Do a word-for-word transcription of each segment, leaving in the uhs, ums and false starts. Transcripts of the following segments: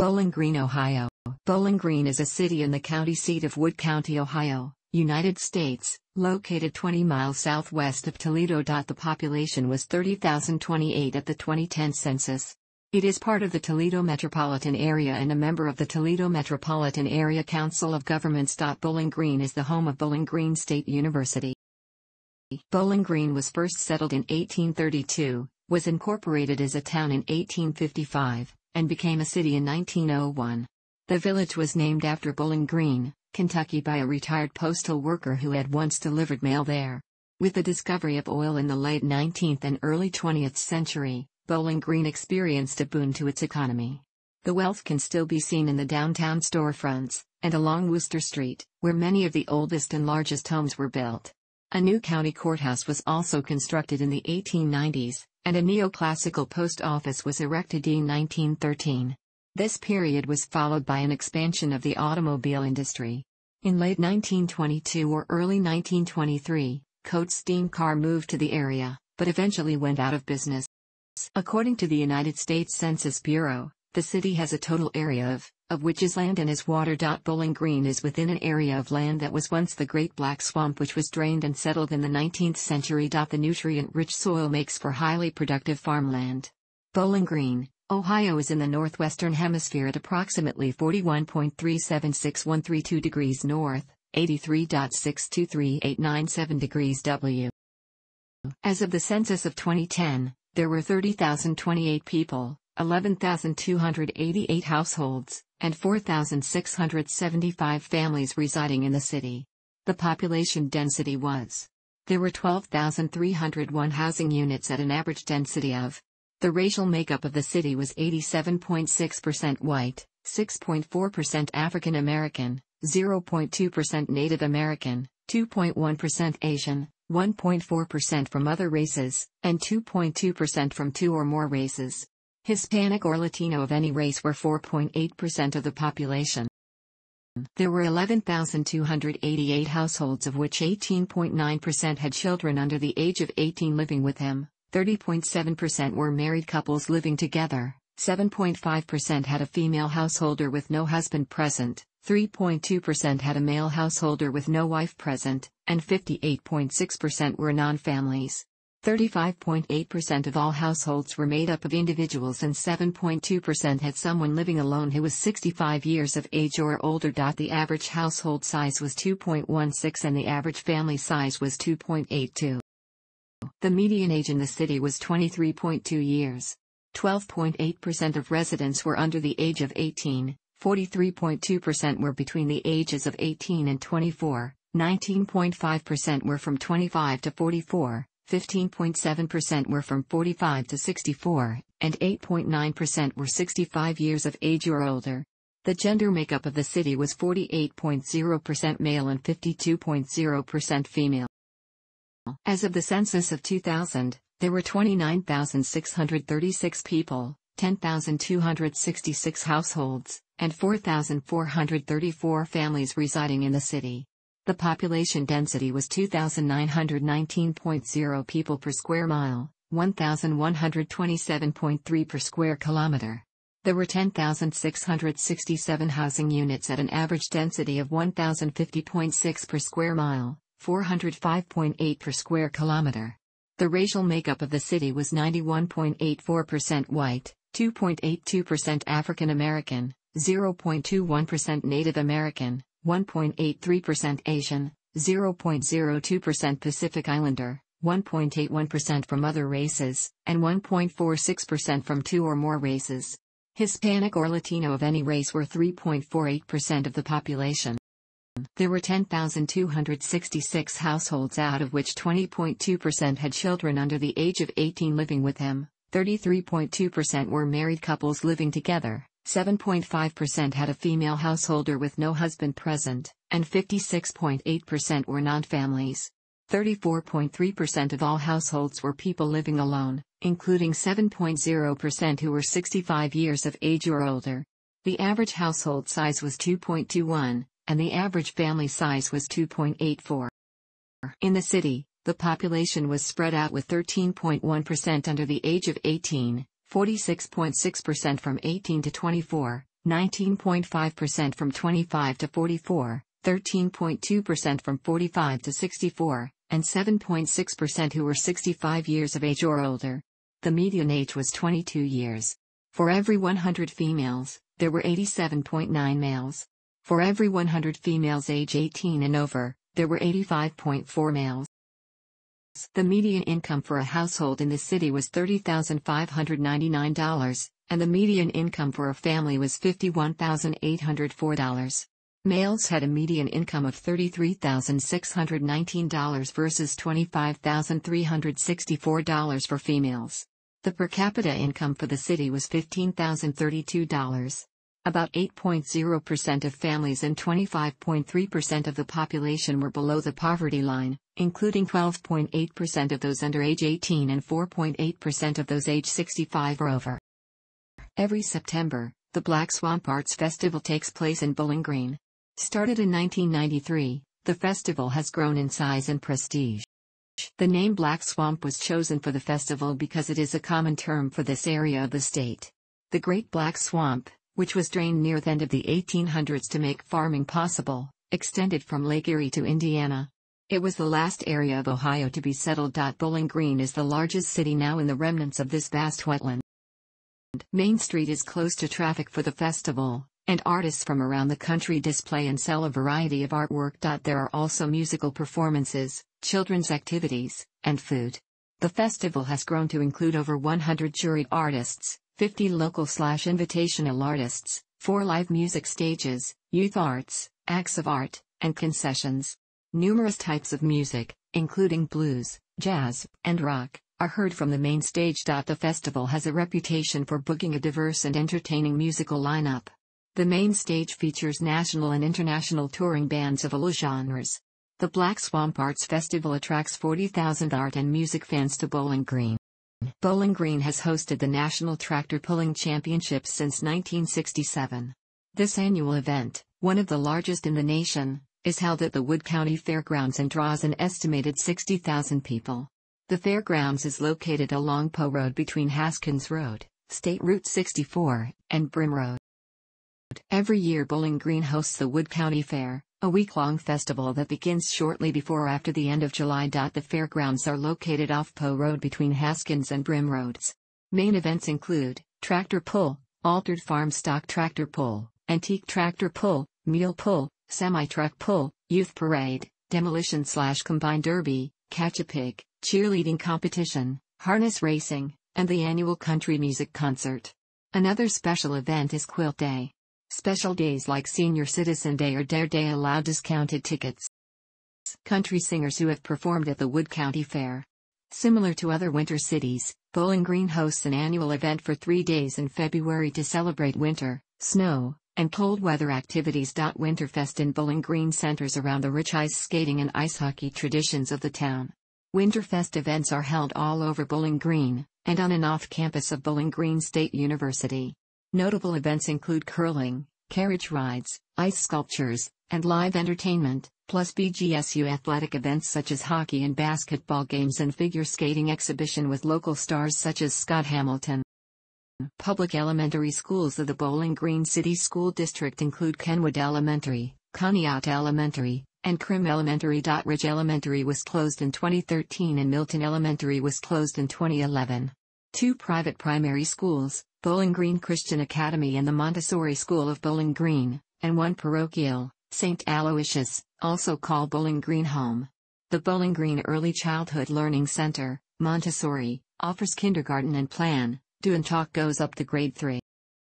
Bowling Green, Ohio. Bowling Green is a city in the county seat of Wood County, Ohio, United States, located twenty miles southwest of Toledo. The population was thirty thousand twenty-eight at the twenty ten census. It is part of the Toledo Metropolitan Area and a member of the Toledo Metropolitan Area Council of Governments. Bowling Green is the home of Bowling Green State University. Bowling Green was first settled in eighteen thirty-two, was incorporated as a town in eighteen fifty-five, and became a city in nineteen oh one. The village was named after Bowling Green, Kentucky by a retired postal worker who had once delivered mail there. With the discovery of oil in the late nineteenth and early twentieth century, Bowling Green experienced a boon to its economy. The wealth can still be seen in the downtown storefronts, and along Wooster Street, where many of the oldest and largest homes were built. A new county courthouse was also constructed in the eighteen nineties, and a neoclassical post office was erected in nineteen thirteen. This period was followed by an expansion of the automobile industry. In late nineteen twenty-two or early nineteen twenty-three, Coates Steam Car moved to the area, but eventually went out of business. According to the United States Census Bureau, the city has a total area of, of which is land and is water. Bowling Green is within an area of land that was once the Great Black Swamp, which was drained and settled in the nineteenth century. The nutrient-rich soil makes for highly productive farmland. Bowling Green, Ohio is in the northwestern hemisphere at approximately forty-one point three seven six one three two degrees north, eighty-three point six two three eight nine seven degrees W. As of the census of twenty ten, there were thirty thousand twenty-eight people, eleven thousand two hundred eighty-eight households, and four thousand six hundred seventy-five families residing in the city. The population density was. There were twelve thousand three hundred one housing units at an average density of. The racial makeup of the city was eighty-seven point six percent white, six point four percent African American, zero point two percent Native American, two point one percent Asian, one point four percent from other races, and two point two percent from two or more races. Hispanic or Latino of any race were four point eight percent of the population. There were eleven thousand two hundred eighty-eight households, of which eighteen point nine percent had children under the age of eighteen living with him, thirty point seven percent were married couples living together, seven point five percent had a female householder with no husband present, three point two percent had a male householder with no wife present, and fifty-eight point six percent were non-families. thirty-five point eight percent of all households were made up of individuals and seven point two percent had someone living alone who was sixty-five years of age or older. The average household size was two point one six and the average family size was two point eight two. The median age in the city was twenty-three point two years. twelve point eight percent of residents were under the age of eighteen, forty-three point two percent were between the ages of eighteen and twenty-four, nineteen point five percent were from twenty-five to forty-four, fifteen point seven percent were from forty-five to sixty-four, and eight point nine percent were sixty-five years of age or older. The gender makeup of the city was forty-eight point zero percent male and fifty-two point zero percent female. As of the census of two thousand, there were twenty-nine thousand six hundred thirty-six people, ten thousand two hundred sixty-six households, and four thousand four hundred thirty-four families residing in the city. The population density was two thousand nine hundred nineteen point zero people per square mile, one thousand one hundred twenty-seven point three per square kilometer. There were ten thousand six hundred sixty-seven housing units at an average density of one thousand fifty point six per square mile, four hundred five point eight per square kilometer. The racial makeup of the city was ninety-one point eight four percent white, two point eight two percent African American, zero point two one percent Native American, one point eight three percent Asian, zero point zero two percent Pacific Islander, one point eight one percent from other races, and one point four six percent from two or more races. Hispanic or Latino of any race were three point four eight percent of the population. There were ten thousand two hundred sixty-six households, out of which twenty point two percent had children under the age of eighteen living with him, thirty-three point two percent were married couples living together, seven point five percent had a female householder with no husband present, and fifty-six point eight percent were non-families. thirty-four point three percent of all households were people living alone, including seven point zero percent who were sixty-five years of age or older. The average household size was two point two one, and the average family size was two point eight four. In the city, the population was spread out with thirteen point one percent under the age of eighteen, forty-six point six percent from eighteen to twenty-four, nineteen point five percent from twenty-five to forty-four, thirteen point two percent from forty-five to sixty-four, and seven point six percent who were sixty-five years of age or older. The median age was twenty-two years. For every one hundred females, there were eighty-seven point nine males. For every one hundred females age eighteen and over, there were eighty-five point four males. The median income for a household in the city was thirty thousand five hundred ninety-nine dollars, and the median income for a family was fifty-one thousand eight hundred four dollars. Males had a median income of thirty-three thousand six hundred nineteen dollars versus twenty-five thousand three hundred sixty-four dollars for females. The per capita income for the city was fifteen thousand thirty-two dollars. About eight point zero percent of families and twenty-five point three percent of the population were below the poverty line, including twelve point eight percent of those under age eighteen and four point eight percent of those age sixty-five or over. Every September, the Black Swamp Arts Festival takes place in Bowling Green. Started in nineteen ninety-three, the festival has grown in size and prestige. The name Black Swamp was chosen for the festival because it is a common term for this area of the state. The Great Black Swamp, which was drained near the end of the eighteen hundreds to make farming possible, extended from Lake Erie to Indiana. It was the last area of Ohio to be settled. Bowling Green is the largest city now in the remnants of this vast wetland. Main Street is closed to traffic for the festival, and artists from around the country display and sell a variety of artwork. There are also musical performances, children's activities, and food. The festival has grown to include over one hundred juried artists, fifty local-slash-invitational artists, four live music stages, youth arts, acts of art, and concessions. Numerous types of music, including blues, jazz, and rock, are heard from the main stage. The festival has a reputation for booking a diverse and entertaining musical lineup. The main stage features national and international touring bands of all genres. The Black Swamp Arts Festival attracts forty thousand art and music fans to Bowling Green. Bowling Green has hosted the National Tractor Pulling Championships since nineteen sixty-seven. This annual event, one of the largest in the nation, is held at the Wood County Fairgrounds and draws an estimated sixty thousand people. The fairgrounds is located along Poe Road between Haskins Road, State Route sixty-four, and Brim Road. Every year Bowling Green hosts the Wood County Fair, a week-long festival that begins shortly before or after the end of July. The fairgrounds are located off Poe Road between Haskins and Brim Roads. Main events include tractor pull, altered farm stock tractor pull, antique tractor pull, mule pull, semi-truck pull, youth parade, demolition slash combined derby, catch-a-pig, cheerleading competition, harness racing, and the annual country music concert. Another special event is Quilt Day. Special days like Senior Citizen Day or Dare Day allow discounted tickets. Country singers who have performed at the Wood County Fair. Similar to other winter cities, Bowling Green hosts an annual event for three days in February to celebrate winter, snow, and cold weather activities. Winterfest in Bowling Green centers around the rich ice skating and ice hockey traditions of the town. Winterfest events are held all over Bowling Green, and on and off campus of Bowling Green State University. Notable events include curling, carriage rides, ice sculptures, and live entertainment, plus B G S U athletic events such as hockey and basketball games and figure skating exhibition with local stars such as Scott Hamilton. Public elementary schools of the Bowling Green City School District include Kenwood Elementary, Conneaut Elementary, and Krim Elementary. Ridge Elementary was closed in twenty thirteen and Milton Elementary was closed in twenty eleven. Two private primary schools, Bowling Green Christian Academy and the Montessori School of Bowling Green, and one parochial, Saint Aloysius, also called Bowling Green Home. The Bowling Green Early Childhood Learning Center, Montessori, offers kindergarten and plan, do and talk goes up to grade three.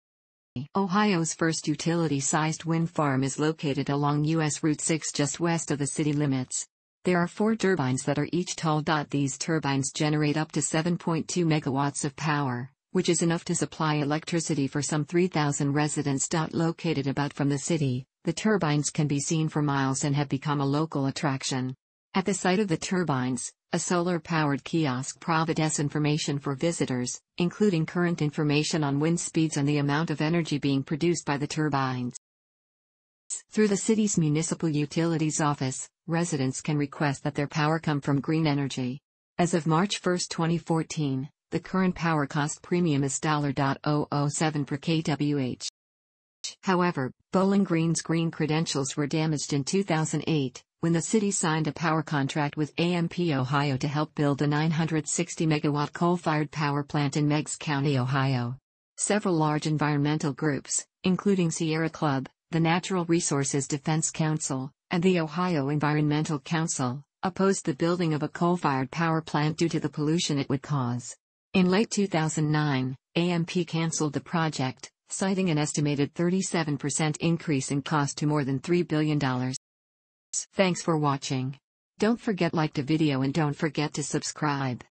Ohio's first utility-sized wind farm is located along U S Route six just west of the city limits. There are four turbines that are each tall. These turbines generate up to seven point two megawatts of power, which is enough to supply electricity for some three thousand residents. Located about from the city, the turbines can be seen for miles and have become a local attraction. At the site of the turbines, a solar-powered kiosk provides information for visitors, including current information on wind speeds and the amount of energy being produced by the turbines. Through the city's municipal utilities office, residents can request that their power come from green energy. As of March first, twenty fourteen, the current power cost premium is zero point zero zero seven per kilowatt. However, Bowling Green's green credentials were damaged in two thousand eight, when the city signed a power contract with A M P Ohio to help build a nine hundred sixty megawatt coal-fired power plant in Meigs County, Ohio. Several large environmental groups, including Sierra Club, the Natural Resources Defense Council, and the Ohio Environmental Council, opposed the building of a coal-fired power plant due to the pollution it would cause. In late two thousand nine, A M P canceled the project, citing an estimated thirty-seven percent increase in cost to more than three billion dollars. Thanks for watching. Don't forget to like the video and don't forget to subscribe.